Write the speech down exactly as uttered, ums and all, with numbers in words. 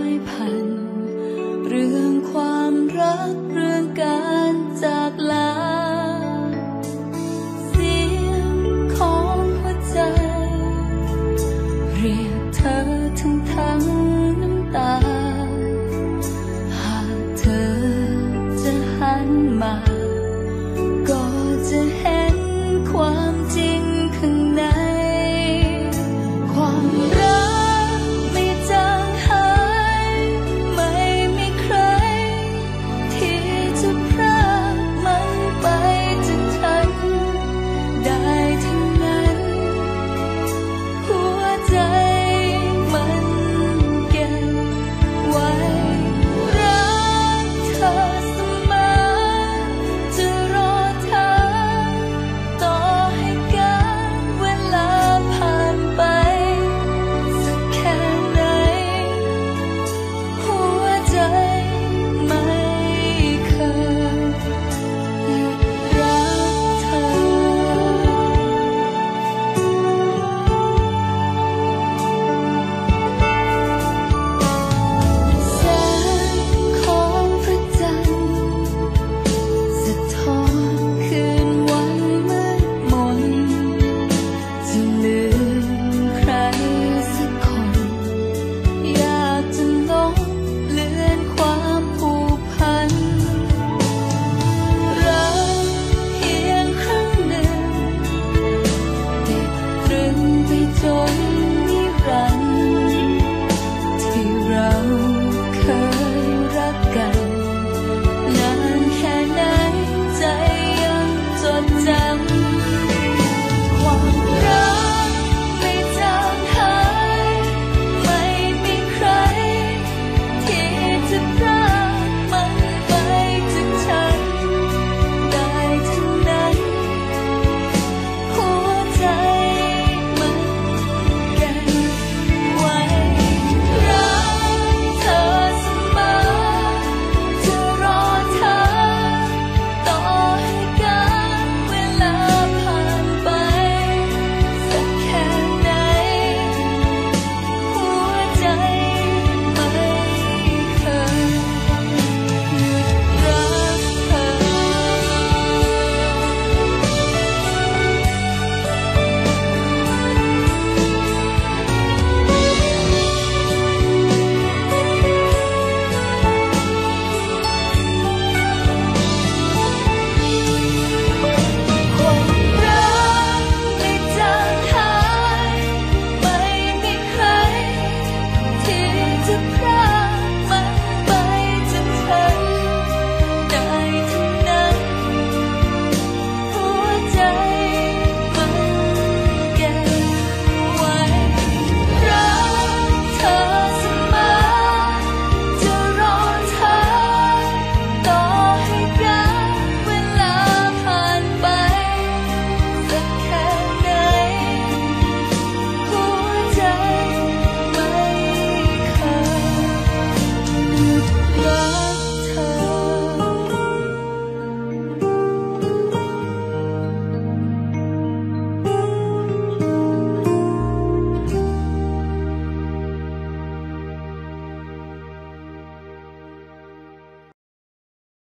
ายพันเรื่องความรักเรื่องการจากลาเสียงของหัวใจเรียกเธอทั้งทั้งน้ำตาหากเธอจะหันมาก็จะเห็นความจริงข้างในความรักไม่จางหายไม่มีใครที่จะพรากมันไปจากฉันได้ทั้งนั้นหัวใจมันเก็บไว้รักเธอเสมอจะรอเธอต่อให้การเวลาผ่านไปสักแค่ไหนหัวใจไม่เคยหยุดรักเธอแสงของพระจันทร์สะท้อนคืนวันมืดมนจะลืมใครสักคนอยากจะลบเลือนความผูกพันรักเพียงครั้งหนึ่งติดตรึงไปจน